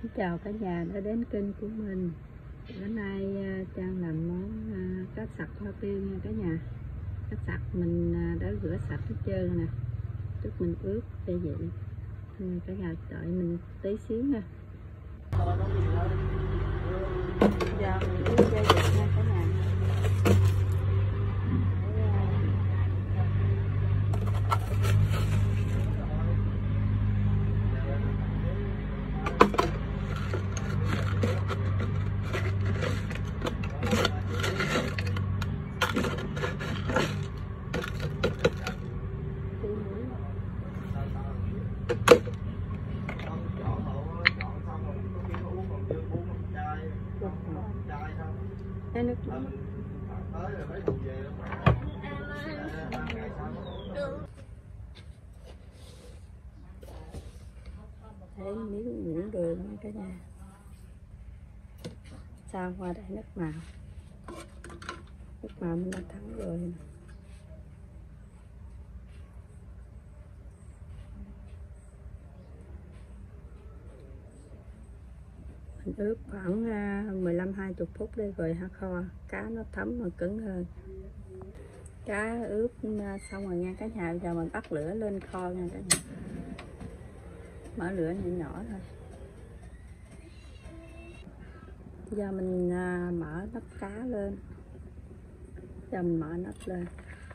Xin chào cả nhà đã đến kênh của mình. Bữa nay Trang làm món cá sặc hoa tiêu nha cả nhà. Cá sặc mình đã rửa sạch hết trơn nè, chút mình ướp gia vị. Cả nhà đợi mình tí xíu nha. Giờ mình ướp gia vị nha cả nhà. Cái nước mắm. Thêm miếng muỗng đường nha cả nhà. Sao qua đây nước màu. Nước màu mình đã thắng rồi nè. Mình ướp khoảng 15-20 phút đi rồi hả kho cá nó thấm mà cứng hơn. Cá ướp xong rồi nha cả nhà. Giờ mình bắt lửa lên kho nha cả nhà. Mở lửa nhỏ nhỏ thôi. Giờ mình mở nắp cá lên. Giờ mình mở nắp lên.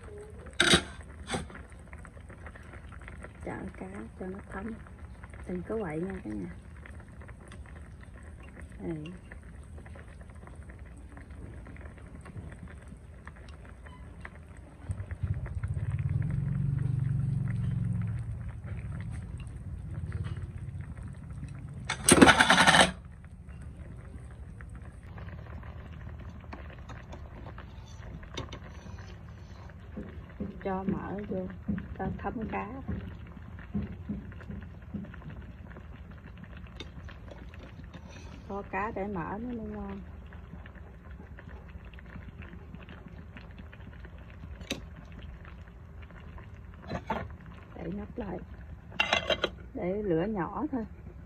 Chở cá cho nó thấm. Đừng có quậy nha cả nhà. Đây. Cho mỡ vô cho thấm cá. Kho cá để mỡ nó mới ngon. Đậy nắp lại để lửa nhỏ thôi.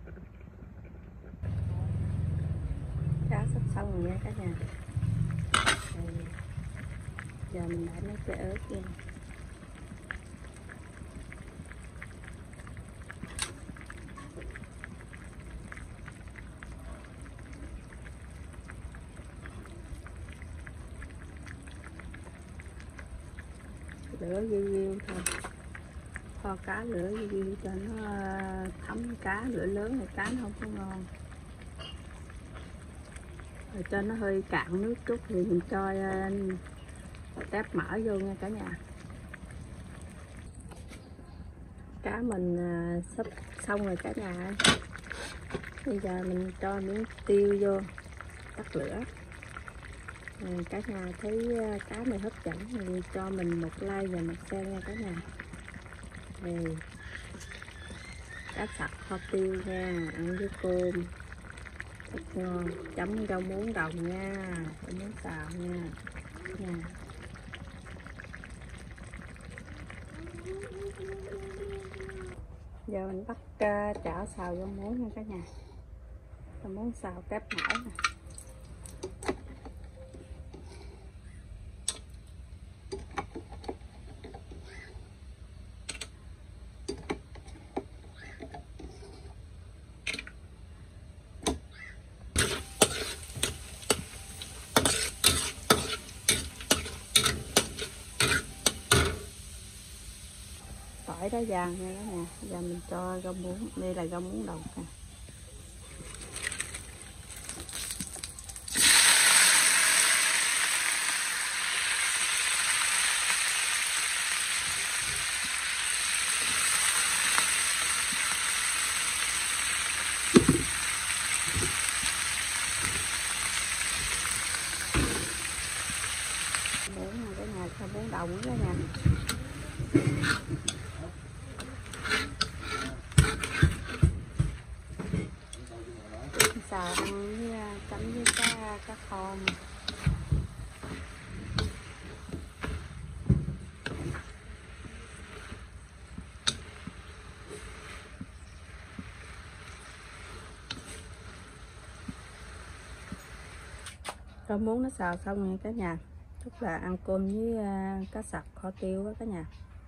Cá sắp xong rồi nha cả nhà. Đây. Giờ mình đã lấy cái ớt nha. Lửa riu thôi, kho cá lửa riu cho nó thấm cá. Lửa lớn thì cá nó không có ngon. Rồi cho nó hơi cạn nước chút thì mình cho tép mỡ vô nha cả nhà. Cá mình sắp xong rồi cả nhà. Bây giờ mình cho miếng tiêu vô, tắt lửa. Cả nhà thấy cá này hấp dẫn thì cho mình một like và một share nha cả nhà. Đây. Cá sặc kho tiêu nha, ăn với cơm rất ngon, chấm rau muống đồng nha, rau muống xào nha. Giờ mình bắt chảo xào rau muống nha cả nhà. Rau muống xào tép mỡ nè. Tỏi đá vàng nha cả nhà. Giờ mình cho rau muống, đây là rau muống đồng nè. Muống này cả nhà, rau muống đồng cả nhà. Xào ăn với chấm với cá kho. Rau muống nó xào xong rồi cả nhà, tức là ăn cơm với cá sặc kho tiêu á cả nhà.